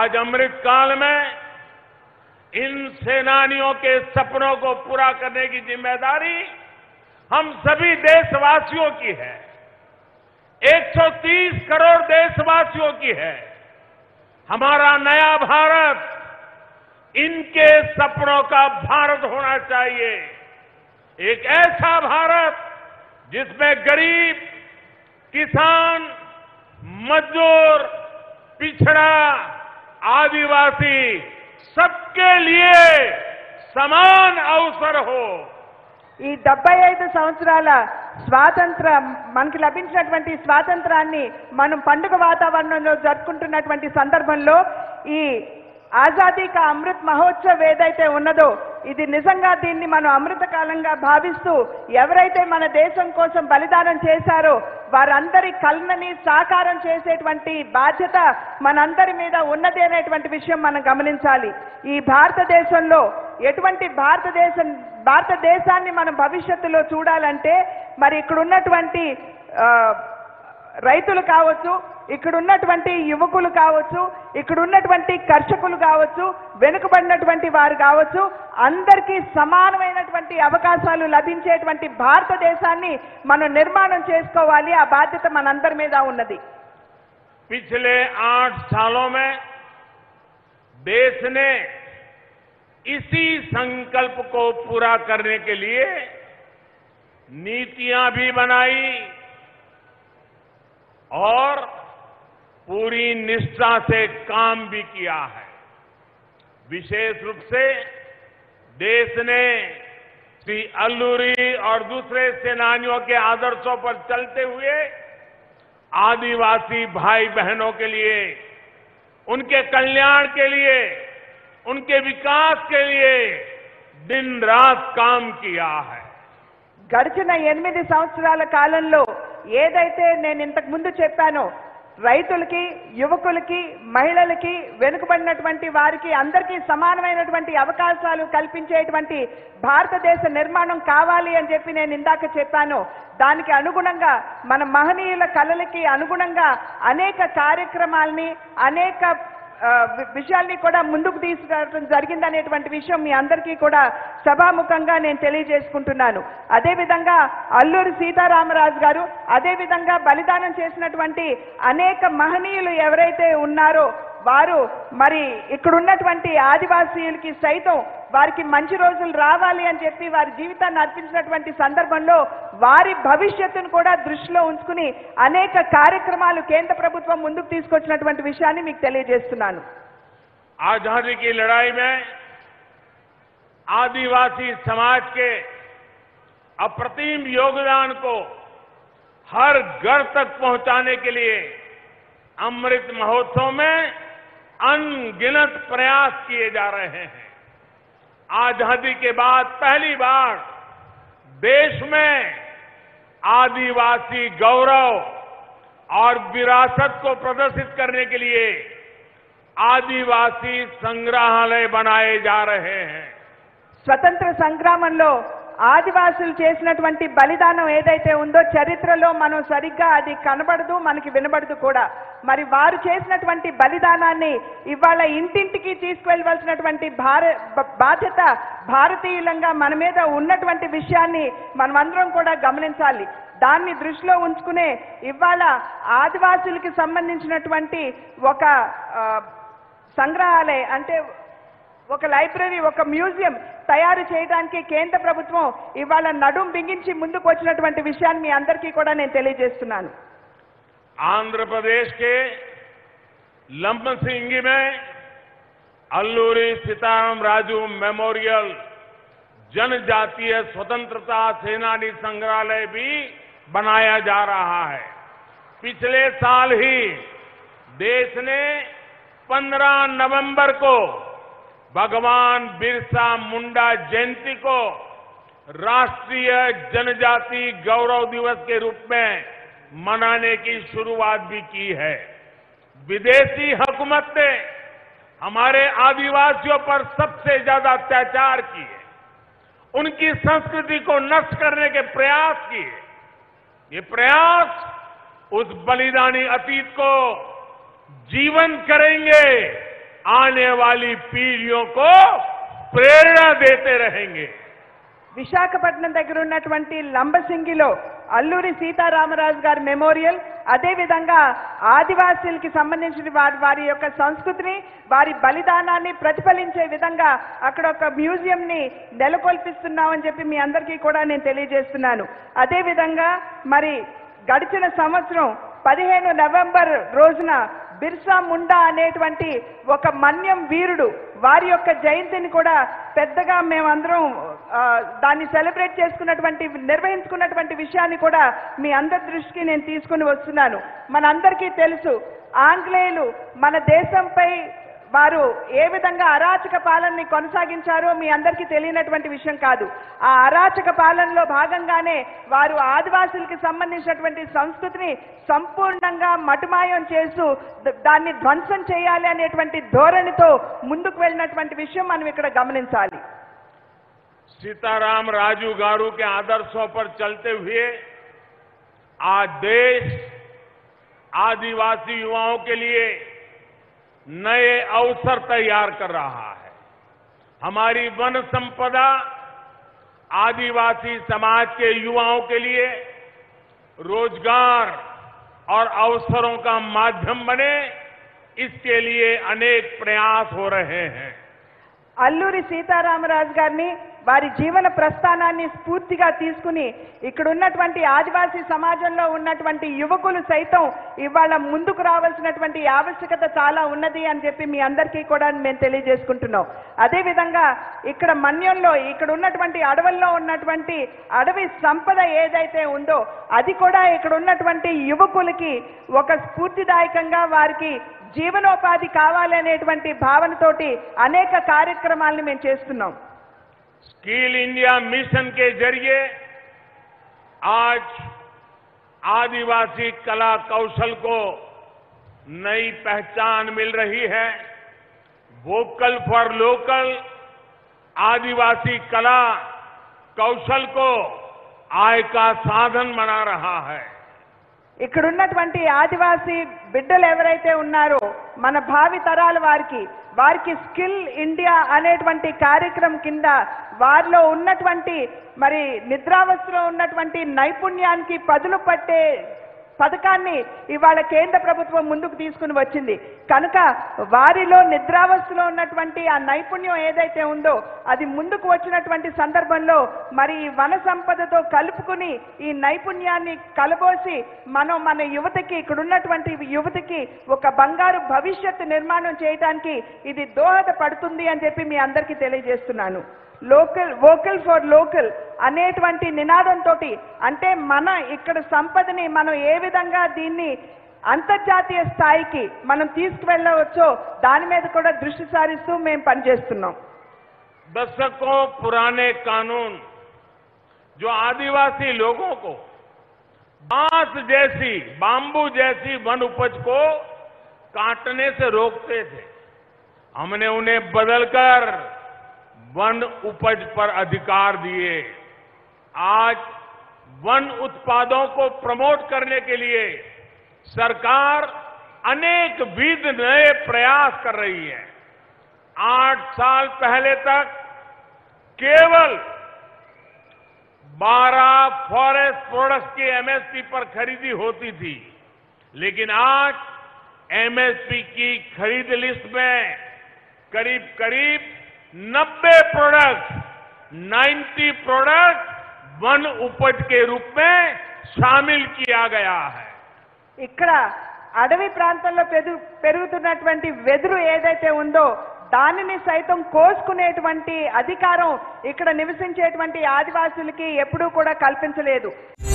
आज अमृत काल में इन सेनानियों के सपनों को पूरा करने की जिम्मेदारी हम सभी देशवासियों की है। 130 करोड़ देशवासियों की है। हमारा नया भारत इनके सपनों का भारत होना चाहिए। एक ऐसा भारत जिसमें गरीब, किसान, मजदूर, पिछड़ा, आदिवासी सबके लिए समान अवसर हो। ఈ 75 సంవత్సరాల స్వాతంత్రం మనకి లభించినటువంటి స్వాతంత్రాన్ని మనం పండుగ వాతావరణంలో జరుపుకుంటున్నటువంటి సందర్భంలో ఈ ఆజాదీ కా అమృత్ మహోత్సవ్ ఏదైతే ఉన్నదో ఇది నిజంగా దీన్ని మనం అమృత కాలంగా భావిస్తూ ఎవరైతే మన దేశం కోసం బలిదానం చేశారో వారందరి కల్లని సాకారం చేసేటువంటి బాధ్యత మనందరి మీద ఉన్నది అనేటువంటి విషయం మనం గమనించాలి। ఈ భారతదేశంలో ఎటువంటి భారతదేశాన్ని మనం భవిష్యత్తులో చూడాలంటే మరి ఇక్కడ ఉన్నటువంటి రైతులు కావచ్చు, ఇక్కడ ఉన్నటువంటి యువకులు కావచ్చు, ఇక్కడ ఉన్నటువంటి కర్షకులు కావచ్చు, వెనుకబడినటువంటి వారు కావచ్చు, అందరికీ సమానమైనటువంటి అవకాశాలు లభించేటువంటి భారతదేశాన్ని మనం నిర్మాణం చేసుకోవాలి। ఆ బాధ్యత మనందరి మీద ఉన్నది। पिछले 8 सालों में देश ने इसी संकल्प को पूरा करने के लिए नीतियां भी बनाई और पूरी निष्ठा से काम भी किया है। विशेष रूप से देश ने श्री अल्लूरी और दूसरे सेनानियों के आदर्शों पर चलते हुए आदिवासी भाई बहनों के लिए, उनके कल्याण के लिए, उनके विकास के लिए दिन रात काम किया है। గడిచిన 8 సంవత్సరాల కాలంలో ఏదైతే నేను ఇంతకు ముందు చెప్పానో రైతులకి, యువకులకి, మహిళలకి, వెనుకబడినటువంటి వారికి అందరికీ సమానమైనటువంటి అవకాశాలు కల్పించేటువంటి భారతదేశ నిర్మాణం కావాలి అని చెప్పి నేను ఇందాక చెప్పాను। దానికి అనుగుణంగా మన మహనీయుల కలలకి అనుగుణంగా అనేక కార్యక్రమాల్ని, అనేక విషయాల్ని కూడా ముందుకు తీసుకురావడం జరిగిందనేటువంటి విషయం మీ అందరికీ కూడా సభాముఖంగా నేను తెలియజేసుకుంటున్నాను। అదేవిధంగా అల్లూరి సీతారామరాజు గారు, అదేవిధంగా బలిదానం చేసినటువంటి అనేక మహనీయులు ఎవరైతే ఉన్నారో వారు మరి ఇక్కడ ఉన్నటువంటి ఆదివాసీయులకి సైతం వారికి మంచి రోజులు రావాలి అని చెప్పి వారి జీవితాన్ని అర్పించినటువంటి సందర్భంలో వారి భవిష్యత్తును కూడా దృష్టిలో ఉంచుకుని అనేక కార్యక్రమాలు కేంద్ర ప్రభుత్వం ముందుకు తీసుకొచ్చినటువంటి విషయాన్ని మీకు తెలియజేస్తున్నాను। आजादी की लड़ाई में आदिवासी समाज के अप्रतिम योगदान को हर घर तक पहुंचाने के लिए अमृत महोत्सव में अनगिनत प्रयास किए जा रहे हैं। आजादी के बाद पहली बार देश में आदिवासी गौरव और विरासत को प्रदर्शित करने के लिए आदिवासी संग्रहालय बनाए जा रहे हैं। స్వతంత్ర సంగ్రామంలో ఆదివాసులు చేసినటువంటి బలిదానం ఏదైతే ఉందో చరిత్రలో మనం సరిగ్గా అది కనబడదు, మనకి వినబడదు కూడా। మరి వారు చేసినటువంటి బలిదానాన్ని ఇవాళ ఇంటింటికి తీసుకువెళ్ళవలసినటువంటి బాధ్యత భారతీయులంగా మన మీద ఉన్నటువంటి విషయాన్ని మనమందరం కూడా గమనించాలి। దాన్ని దృష్టిలో ఉంచుకునే ఇవాళ ఆదివాసులకి సంబంధించినటువంటి ఒక సంగ్రహాలయ అంటే ఒక లైబ్రరీ, ఒక మ్యూజియం తయారు చేయడానికి కేంద్ర ప్రభుత్వం ఇవాళ నడుం బిగించి ముందుకు వచ్చినటువంటి విషయాన్ని మీ అందరికీ కూడా నేను తెలియజేస్తున్నాను। आंध्र प्रदेश के लंबसिंगी में अल्लूरी सीताराम राजू मेमोरियल जनजातीय स्वतंत्रता सेनानी संग्रहालय भी बनाया जा रहा है। पिछले साल ही देश ने 15 नवंबर को भगवान बिरसा मुंडा जयंती को राष्ट्रीय जनजाति गौरव दिवस के रूप में मनाने की शुरुआत भी की है। विदेशी हुकूमत ने हमारे आदिवासियों पर सबसे ज्यादा अत्याचार किए, उनकी संस्कृति को नष्ट करने के प्रयास किए। ये प्रयास उस बलिदानी अतीत को जीवंत करेंगे, आने वाली पीढ़ियों को प्रेरणा देते रहेंगे। విశాఖపట్నం దగ్గర ఉన్నటువంటి లంబసింగిలో అల్లూరి సీతారామరాజు గారి మెమోరియల్, అదే విధంగా ఆదివాసీలకి సంబంధించిన వారి యొక్క సంస్కృతిని, వారి బలిదానాన్ని ప్రతిఫలించే విధంగా అక్కడ ఒక మ్యూజియం ని నెలకొల్పిస్తున్నామని చెప్పి మీ అందరికీ కూడా నేను తెలియజేస్తున్నాను. అదే విధంగా మరి గడిచిన సంవత్సరం 15 నవంబర్ రోజున బిర్సా ముండా అనేటువంటి ఒక మన్యం వీరుడు వారి యొక్క జయంతిని కూడా పెద్దగా మేమందరం దాన్ని సెలబ్రేట్ నిర్వహించుకున్నటువంటి విషయాన్ని కూడా మీ అందరి దృష్టికి నేను తీసుకుని వస్తున్నాను. మనందరికీ తెలుసు, ఆంగ్లేయులు మన దేశంపై వారు ఏ విధంగా అరాచక పాలనని కొనసాగించారో మీ అందరికీ తెలియనటువంటి విషయం కాదు. ఆ అరాచక పాలనలో భాగంగానే వారు ఆదివాసులకి సంబంధించినటువంటి సంస్కృతిని సంపూర్ణంగా మటుమాయం చేస్తూ దాన్ని ధ్వంసం చేయాలి అనేటువంటి ధోరణితో ముందుకు వెళ్ళినటువంటి విషయం మనం ఇక్కడ గమనించాలి. सीताराम राजू गारू के आदर्शों पर चलते हुए आज देश आदिवासी युवाओं के लिए नए अवसर तैयार कर रहा है। हमारी वन संपदा आदिवासी समाज के युवाओं के लिए रोजगार और अवसरों का माध्यम बने, इसके लिए अनेक प्रयास हो रहे हैं। అల్లూరి సీతారామరాజు గారిని వారి జీవన ప్రస్థానాన్ని స్ఫూర్తిగా తీసుకుని ఇక్కడ ఉన్నటువంటి ఆదివాసీ సమాజంలో ఉన్నటువంటి యువకులు సైతం ఇవాళ ముందుకు రావాల్సినటువంటి ఆవశ్యకత చాలా ఉన్నది అని చెప్పి మీ అందరికీ కూడా మేము తెలియజేసుకుంటున్నాం. అదే విధంగా ఇక్కడ మన్యంలో ఇక్కడ ఉన్నటువంటి అడవుల్లో ఉన్నటువంటి అడవి సంపద ఏదైతే ఉందో అది కూడా ఇక్కడ ఉన్నటువంటి యువకులకి ఒక స్ఫూర్తిదాయకంగా వారికి జీవనోపాధి కావాలి అనేటువంటి భావనతోటి అనేక కార్యక్రమాలను మేము చేస్తున్నాం. स्किल इंडिया मिशन के जरिए आज आदिवासी कला कौशल को नई पहचान मिल रही है। वोकल फॉर लोकल आदिवासी कला कौशल को आय का साधन बना रहा है। ఇక్కడ ఉన్నటువంటి ఆదివాసీ బిడ్డలు ఎవరైతే ఉన్నారో మన భావి తరాల వారికి స్కిల్ ఇండియా అనేటువంటి కార్యక్రమం కింద వారిలో ఉన్నటువంటి మరి నిద్రావస్థలో ఉన్నటువంటి నైపుణ్యానికి పదును పట్టే పథకాన్ని ఇవాళ కేంద్ర ప్రభుత్వం ముందుకు తీసుకుని వచ్చింది. కనుక వారిలో నిద్రావస్థలో ఉన్నటువంటి ఆ నైపుణ్యం ఏదైతే ఉందో అది ముందుకు వచ్చినటువంటి సందర్భంలో మరి ఈ వన సంపదతో కలుపుకుని ఈ నైపుణ్యాన్ని కలబోసి మన యువతకి ఇక్కడ ఉన్నటువంటి యువతకి ఒక బంగారు భవిష్యత్తు నిర్మాణం చేయడానికి ఇది దోహదపడుతుంది అని చెప్పి మీ అందరికీ తెలియజేస్తున్నాను. వోకల్ ఫర్ లోకల్ అనేటువంటి నినాదంతో అంటే మన ఇక్కడ సంపదని మనం ఏ విధంగా దీన్ని అంతర్జాతీయ స్థాయికి మనం తీసుకువెళ్ళవచ్చో దాని మీద కూడా దృష్టి సారిస్తూ మేము పనిచేస్తున్నాం. दशकों पुराने कानून जो आदिवासी लोगों को बांबू जैसी वन उपज को काटने से रोकते थे, हमने उन्हें बदलकर वन उपज पर अधिकार दिए। आज वन उत्पादों को प्रमोट करने के लिए सरकार अनेक विध नए प्रयास कर रही है। 8 साल पहले तक केवल 12 फॉरेस्ट प्रोडक्ट्स की एमएसपी पर खरीदी होती थी, लेकिन आज एमएसपी की खरीद लिस्ट में करीब 90 प्रोडक्ट वन उपज के रूप में शामिल किया गया है। ఇక్కడ అడవి ప్రాంతంలో పెరుగుతున్నటువంటి వెదురు ఏదైతే ఉందో దానిని సైతం కోసుకునేటువంటి అధికారం ఇక్కడ నివసించేటువంటి ఆదివాసులకి ఎప్పుడూ కూడా కల్పించలేదు.